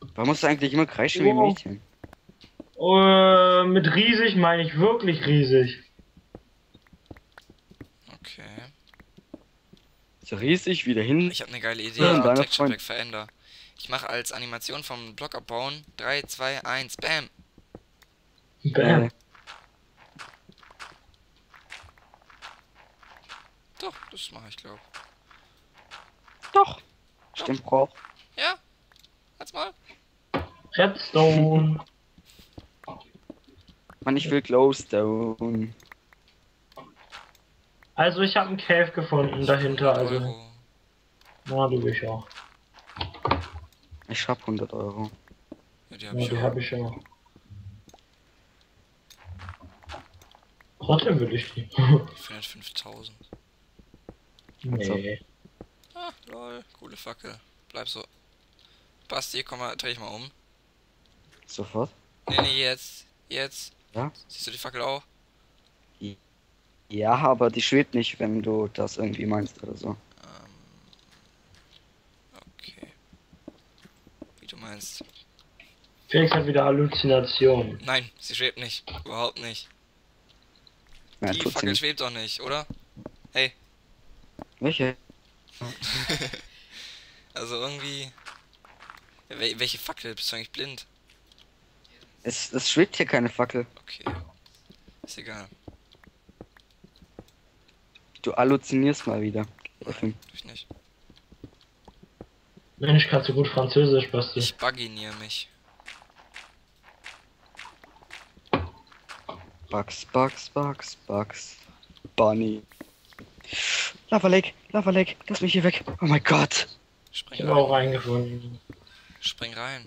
Warum musst du eigentlich immer kreischen wie ein Wow. Mädchen? Mit riesig meine ich wirklich riesig. Okay. So riesig wie dahin Ich habe eine geile Idee. Ich und baue deiner Texture Freund. Pack veränder. Ich mache als Animation vom Block abbauen 3, 2, 1, Bam. Bam. Doch, das mache ich, glaube. Doch. Stimmt, brauch. Ja, halt's mal. Redstone. Mann, ich will Glowstone. Also ich habe einen Cave gefunden dahinter. 100 Also, Euro. na du ich auch. Ich hab 100 Euro. Ja, die hab Ja, ich die auch. habe ich auch. Trotzdem will ich die. Die findet 5000. Nee. Ah, lol. Coole Fackel. Bleib so. Basti, komm mal, dreh ich mal um. Sofort? Nee, jetzt. Jetzt. Ja? Siehst du die Fackel auch? Ja, aber die schwebt nicht, wenn du das irgendwie meinst oder so. Okay. Wie du meinst. Felix hat wieder Halluzinationen. Nein, sie schwebt nicht. Überhaupt nicht. Nein, Die tut sie Fackel nicht. schwebt doch nicht, oder? Hey. Welche? Also irgendwie. Ja, welche Fackel? Bist du eigentlich blind? Es schwebt hier keine Fackel. Okay. Ist egal. Du halluzinierst mal wieder. Nein, tu ich nicht. Mensch, kannst du gut Französisch, Basti. Ich bugginiere mich. Bugs, Bugs, Bugs, Bugs. Bunny. Lava Lake, lass mich hier weg. Oh mein Gott. Ich Spring habe auch rein. reingefunden. Spring rein.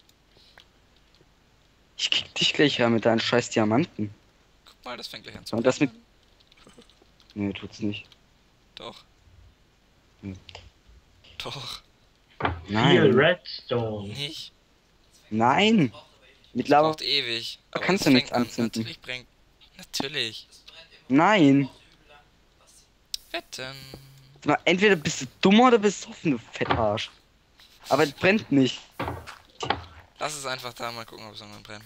Ich kick dich gleich rein mit deinen scheiß Diamanten. Guck mal, das fängt gleich an zu Und das mit. blinken. Nee, tut's nicht. Doch. Hm. Doch. Viel Nein. Redstone. Nicht. Nein. Mit Das Lava braucht ewig. Aber kannst es du nichts fängt an. anzünden. Natürlich bringt. Natürlich. Nein. Wetten. Sag mal, entweder bist du dumm oder besoffen, du Fettarsch. Aber es brennt nicht. Lass es einfach da, mal gucken, ob es irgendwann brennt.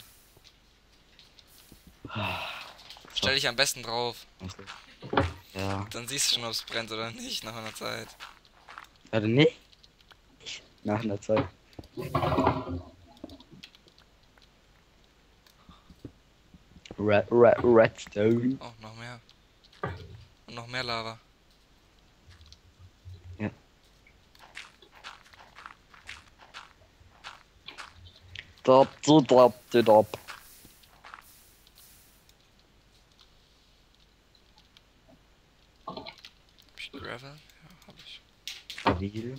Stell dich am besten drauf. Ja. Dann siehst du schon, ob es brennt oder nicht nach einer Zeit. Warte, nicht? Nach einer Zeit. Redstone. Oh, noch mehr. Und noch mehr Lava. Ja. Drop, so drop, so drop. Hab ich Gravel? Ja, hab ich. Stabil.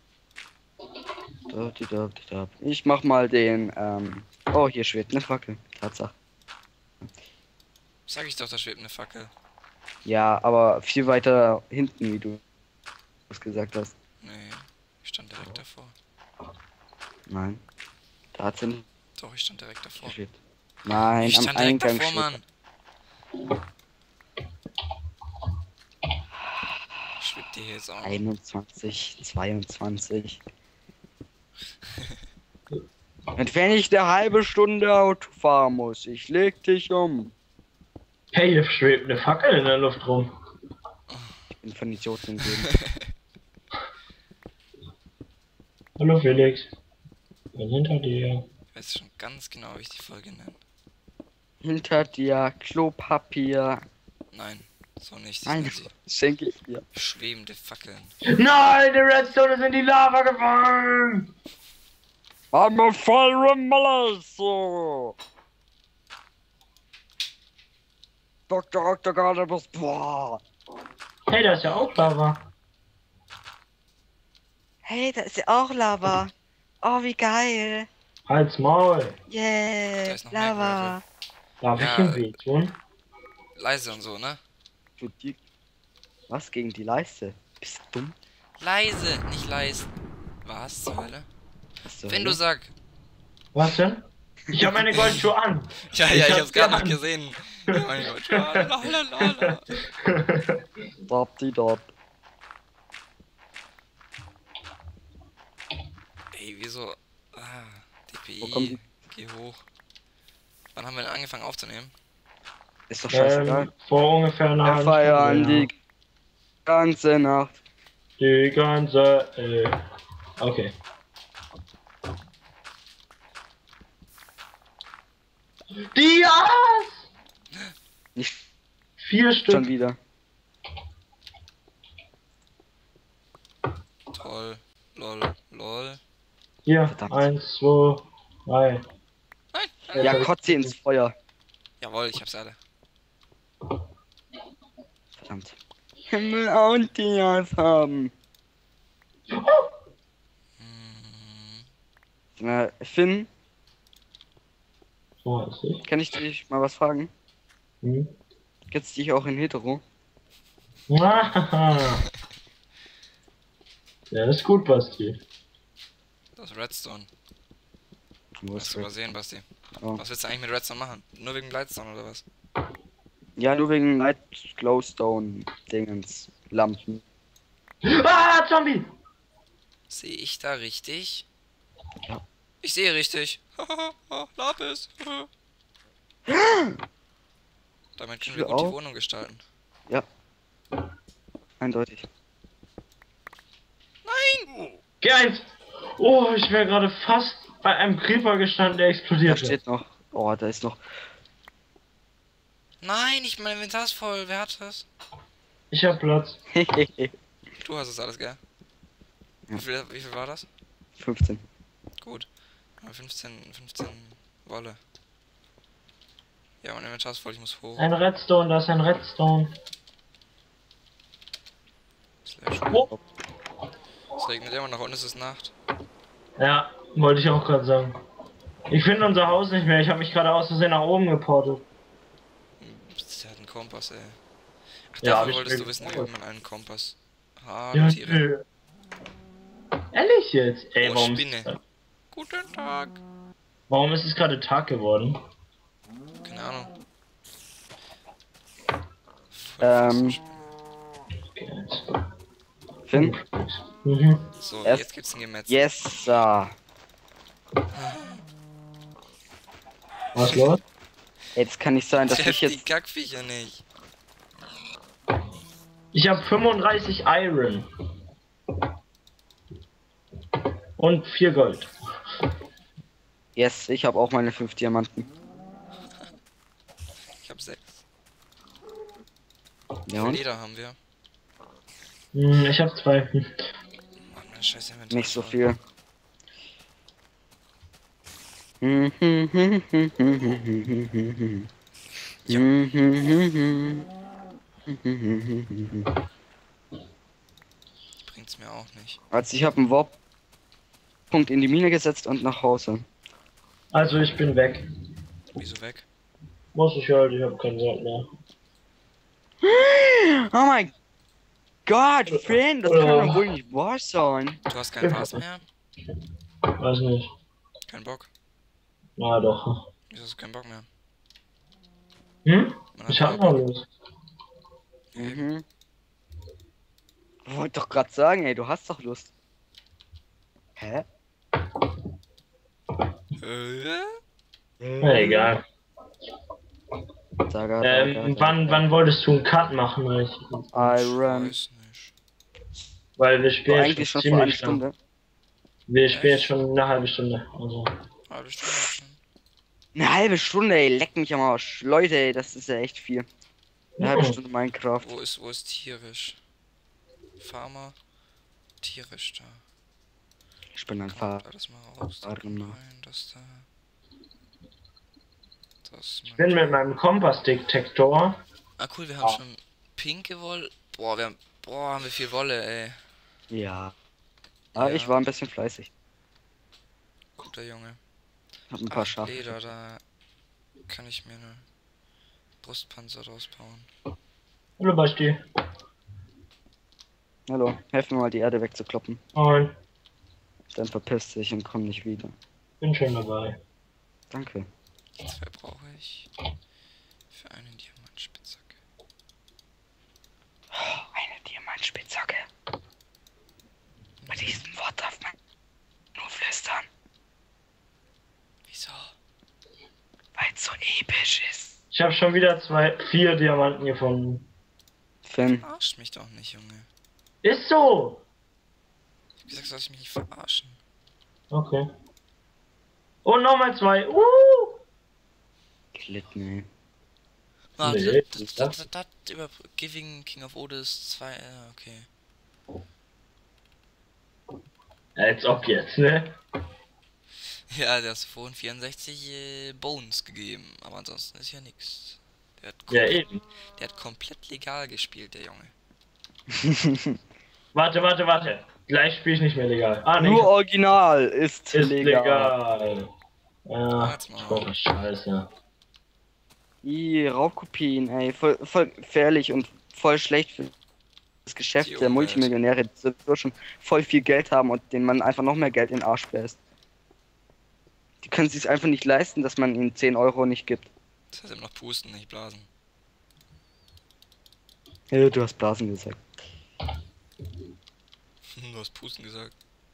Dop. Ich mach mal den, oh, hier schwebt eine Fackel. Tatsache. Sag ich doch, da schwebt eine Fackel. Ja, aber viel weiter hinten, wie du es gesagt hast. Nee, ich stand direkt davor. Nein. Da hat sie nicht Doch, ich stand direkt davor. geschwebt. Nein, Ich am stand direkt Eingang davor, schwebt. Mann. Schwebt die hier jetzt auch noch? 21, 22. Und wenn ich eine halbe Stunde Auto fahren muss, ich leg dich um. Hey, hier schwebt eine Fackel in der Luft rum. Ich bin von Idioten umgeben. Hallo Felix. Bin hinter dir. Ich weiß schon ganz genau, wie ich die Folge nenne. Hinter dir Klopapier. Nein, so nicht. Ich Nein, nenne sie schenke ich dir. schwebende Fackeln. Nein, die Redstone ist in die Lava gefallen! I'm a fire Melissa. Dr. Octagonus, boah. Hey, da ist ja auch Lava. Hey, da ist ja auch Lava. Oh, wie geil. Halt's Maul. Da Yeah, ist noch mehr Lava. Darf Ja. ich ihm wehtun? Leise und so, ne? Du, was gegen die Leiste? Bist du dumm? Leise, nicht leise. Was zur Hölle? Was zur Wenn du Hölle? sag. Was denn? Ich habe meine Goldschuhe an. Ja, Ich ich hab's hab's gerade noch an. gesehen. Ja, mein Gott. Lalalala. Dop. Ey, wieso? Ah, Wo kommt BI, geh hoch. Wann haben wir denn angefangen aufzunehmen? Ist doch scheißegal. Vor ungefähr einer Wir halben feiern Stunde, ja. die ganze Nacht. Die ganze, okay. Dias! Nicht 4 schon Stück. wieder. Toll. Lol. Lol. Hier, Verdammt. 1, 2, 3. Nein. Ja, kotz sie ins Feuer. Jawohl, ich hab's alle. Verdammt. Himmel und Dias haben. Hm, Na, Finn, So ist es. kann ich dich mal was fragen? Hm. Gibt's dich auch in hetero? Ah, ja, ist gut, Basti. das ist Redstone. Wo Hast ist du übersehen, Basti. Oh. Was willst du eigentlich mit Redstone machen? Nur wegen Lightstone oder was? Ja, nur wegen Light Glowstone Dingens. Lampen. Ah, Zombie! Sehe ich da richtig? Ja. Ich sehe richtig. Lapis. Damit können wir Tür gut die auf. Wohnung gestalten. Eindeutig. G1! Oh, ich wäre gerade fast bei einem Creeper gestanden, der Da explodiert steht noch. Oh, da ist noch. Nein, nicht mein Inventar ist voll. Wer hat das? Ich hab Platz. Du hast das alles, gell? Ja. Wie viel war das? 15. Gut. 15 Wolle. Ja, mein Inventar ist voll, ich muss hoch. Ein Redstone, da ist ein Redstone. Slash. Oh. Es regnet immer noch und es ist Nacht. Ja, wollte ich auch gerade sagen. Ich finde unser Haus nicht mehr. Ich habe mich gerade aus Versehen nach oben geportet. Der hat einen Kompass, ey. Ach, Ja, dafür ich wolltest will- du wissen, wie man einen Kompass. Ja, Hallo Tiere. nö. Ehrlich jetzt? Ey, Oh, warum, Spinne. Guten Tag. warum ist es gerade Tag geworden? Keine Ahnung. Ähm. Finn? Mhm. So, Erst- jetzt gibt's ein Gemetzel. Yes, sir. Was los? Jetzt kann nicht sein, dass Treff ich die jetzt. Kackviecher nicht. Ich habe 35 Iron. Und 4 Gold. Yes, ich habe auch meine 5 Diamanten. Ich hab 6. Ja, und? Leder haben wir. Ich habe 2. Mann, mein scheiß Inventar. Nicht so voll. viel. Bringt's mir auch nicht. Also ich habe einen Warp-Punkt in die Mine gesetzt und nach Hause. Also ich bin weg. Wieso weg? Muss ich halt, ich habe kein Geld mehr. Oh mein Gott, Finn, das kann doch wohl nicht wahr sein. Du hast keinen Pass mehr? Weiß nicht. Kein Bock? Na doch. Wieso hast du keinen Bock mehr? Hm? Man hat Ich hab keinen noch Bock. Lust. Mhm. Wollte doch gerade sagen, ey, du hast doch Lust. Hä? Na egal. Saga, Wann wolltest du einen Cut machen? Iron. Weiß nicht. Weil wir War spielen eigentlich schon schon vor einer ziemlich lang. Stunde. Wir spielen jetzt schon eine halbe Stunde. Also. Halbe Stunde schon. Eine halbe Stunde, ey, leck mich am Arsch. Leute, ey, das ist ja echt viel. Eine halbe Stunde Minecraft. Wo ist tierisch? Farmer. Tierisch da. Ich bin ein Kommt Fahrer. alles mal raus. Da Farmer. kommt rein, das da. Das Ich bin mit meinem Kompassdetektor. Ah cool, wir haben schon pinke Wolle. Boah, haben wir viel Wolle, ey. Ja. Ah, Ja. ich war ein bisschen fleißig. Guter Junge. Hab ein paar 8 Schafe. Leder, da kann ich mir eine Brustpanzer draus bauen. Hallo Basti. Hallo, helf mir mal die Erde wegzukloppen. Moin. Dann verpisst sich und komm nicht wieder. Bin schon dabei. Danke. 2 brauche ich für eine Diamantspitzhacke. Oh, eine Diamantspitzhacke. Bei diesem Wort darf man nur flüstern. Ich habe schon wieder 4 Diamanten gefunden. Finn. Verarscht mich doch nicht, Junge. Ist so! Ich hab gesagt, soll ich mich nicht verarschen. Okay. Und nochmal 2. Glitten, ey. Warte, Nee, das über Giving King of Odys 2, okay. Als ob jetzt, ne? Ja, der hat vorhin 64 Bones gegeben, aber ansonsten ist ja nix. Der hat, Ja, komplett, eben. der hat komplett legal gespielt, der Junge. Warte. Gleich spiele ich nicht mehr legal. Ah, nee. Nur Original ist Ist legal. legal. Ja, Warte mal. voll scheiße. Die Raubkopien, ey, voll gefährlich und voll schlecht für das Geschäft Die der Umwelt. Multimillionäre, die sowieso schon voll viel Geld haben und denen man einfach noch mehr Geld in den Arsch bläst. Die können es sich einfach nicht leisten, dass man ihnen 10 Euro nicht gibt. Das heißt immer noch pusten, nicht blasen. Ja, du hast Blasen gesagt. Du hast pusten gesagt.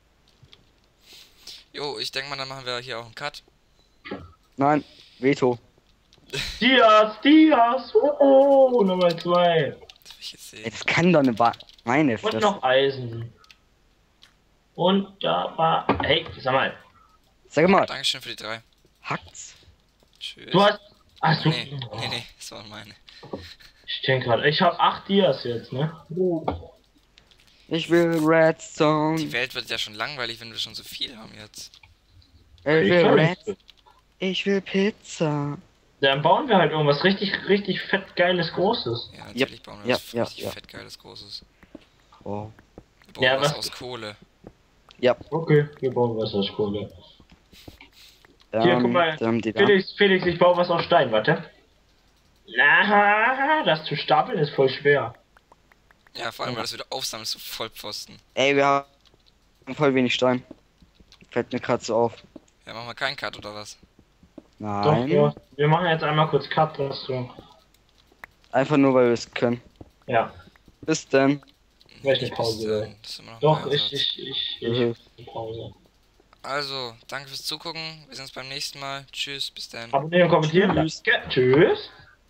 Jo, ich denke mal, dann machen wir hier auch einen Cut. Nein, Veto. Dias! Nummer 2. Das will ich jetzt Ey, sehen. das kann doch eine meine Und Fresse. noch Eisen. Und da war. Hey, sag mal. Sag mal, Dankeschön für die 3. hackt's? Tschüss. Du hast. Achso. Nee, das waren meine. Ich denke gerade, ich habe 8 Dias jetzt, ne? Ich will Redstone. Die Welt wird ja schon langweilig, wenn wir schon so viel haben jetzt. Ich will Redstone. Ich will Pizza. Dann bauen wir halt irgendwas richtig fett geiles Großes. Ja, natürlich bauen wir ja, was ja, richtig ja. fett geiles Großes. Oh. Wir bauen Ja, was was- aus Kohle. Ja. Okay, wir bauen was aus Kohle. Hier, guck mal. Die Felix, ich baue was aus Stein, warte. Na, das zu stapeln ist voll schwer. Ja, vor allem, weil das wieder aufsammelst, so Vollpfosten. Ey, wir haben voll wenig Stein. Fällt mir gerade so auf. Ja, machen wir keinen Cut oder was? Doch, Nein. ja. Wir machen jetzt einmal kurz Cut, dass du. Einfach nur, weil wir es können. Ja. Bis dann. Welche Nicht Pause? bis dann. Das ist immer noch Doch, ein ich Mhm. Pause. Also, danke fürs Zugucken. Wir sehen uns beim nächsten Mal. Tschüss, bis dann. Abonnieren, kommentieren. Tschüss. Danke. Tschüss.